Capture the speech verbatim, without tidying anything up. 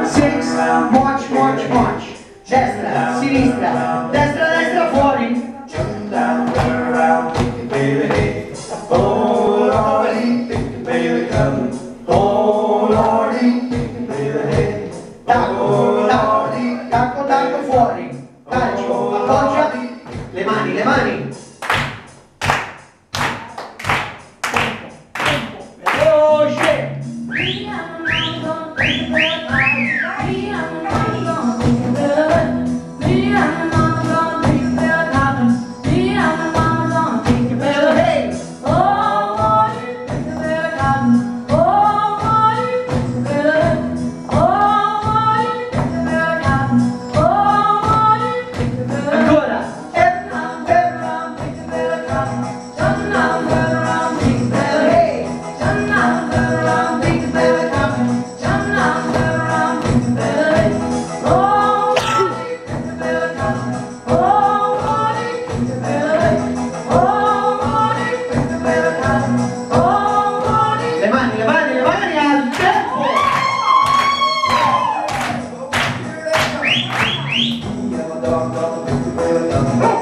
six, march, march, march. Destra, sinistra, destra, destra, fuori. Jump down, turn around, pick your baby hey. Oh Lordy, pick your baby come. Oh Lordy, pick your baby hey. Tacco, tacco, tacco, tacco, fuori. Calcio, appoggia. Le mani, le mani. Veloce. Le mani, le mani, le mani al tempo!